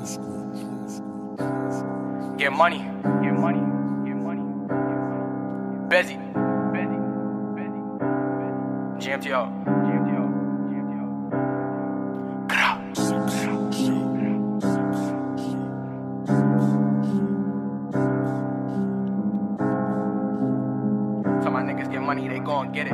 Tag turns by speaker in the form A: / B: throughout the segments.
A: Get money. Get money. Get money. Busy. Busy. Busy. GMTO. GMTO. GMTO. Tell my niggas get money, they gon' get it.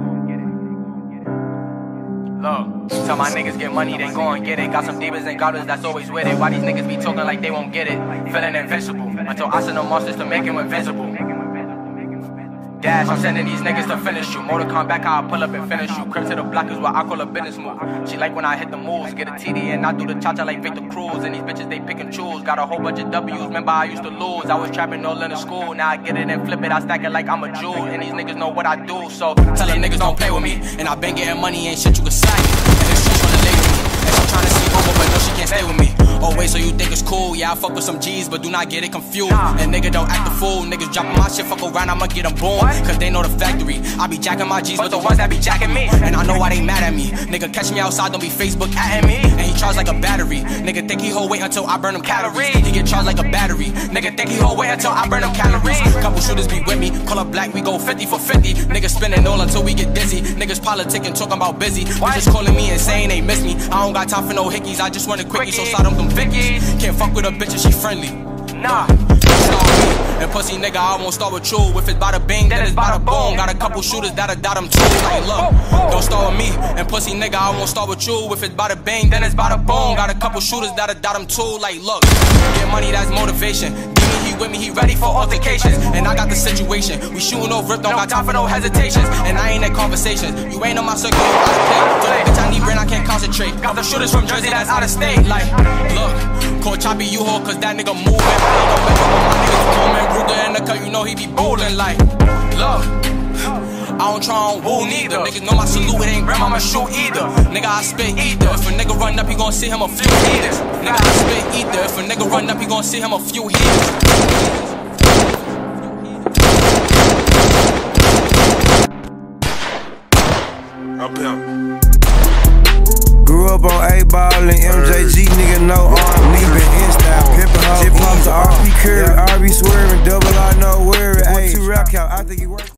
A: Look, tell my niggas get money, they gon' get it. Got some demons and goblins that's always with it. Why these niggas be talking like they won't get it? Feeling invincible until I send the monsters to make him invisible. Dash, I'm sending these niggas to finish you. Motor come back, how I pull up and finish you. Crib to the block is what I call a business move. She like when I hit the moves, get a TD and I do the cha-cha like Victor Cruz. And these bitches they pick and choose. Got a whole bunch of W's. Remember I used to lose. I was trapping all in the school. Now I get it and flip it. I stack it like I'm a Jew. And these niggas know what I do. So tell them niggas don't play with me. And I been getting money, ain't shit you can slack. And the streets wanna lay with me. And she tryna sleep over, but no, she can't stay with me. Oh wait, so you think it's cool? Yeah, I fuck with some G's, but do not get it confused. And nigga don't act the fool. Niggas dropping my shit, fuck around, I'ma get them boom. Cause they know the factory. I be jacking my G's, but the ones that be jacking me. And I know why they mad at me. Nigga catch me outside, don't be Facebook atting me. And he charged like a battery. Nigga think he hold wait until I burn him calories. He get charged like a battery. Nigga think he hold wait until I burn him calories. Couple shooters be with me, call up black, we go 50 for 50. Niggas spinning all until we get dizzy. Niggas politicking, talking about busy. Bitches calling me and saying they miss me. I don't got time for no hickeys, I just want a quickie, so slide them Vickies. Can't fuck with a bitch if she friendly. Nah. And pussy nigga, I won't start with you. If it's bada bing, then it's bada boom. Got a couple shooters that'll dot them too. Like, look, don't start with me. And pussy nigga, I won't start with you. If it's bada bing, then it's bada boom. Got a couple shooters that'll dot them too. Like, look, get money, that's motivation. He with me, he ready for altercations. And I got the situation. We shooting no rip, don't got time for no hesitations. And I ain't in conversations. You ain't on my circle, you out of play. Bitch, I need brain, I can't concentrate. Got the shooters from Jersey that's out of state. Like, look, call Choppy U-Haul, cause that nigga moving. I ain't gon' mess up with my niggas booming. Ruger in the cut, you know he be bowling. Like, look, I don't try on woo neither. Niggas know my salute, it ain't grandma, I'ma shoot either. Nigga, I spit either. If a nigga run up, he gon' see him a few heaters. Nigga, I spit either. If a nigga run up, he gon' see him a few heaters.
B: Up him.
C: Grew up on A-ball and MJG, nigga, no R&B, been in style, pimpin' hoe, hip hop to RP Curry, RB swerving, double R, no worry, ayy, 2 rock out, I think he works.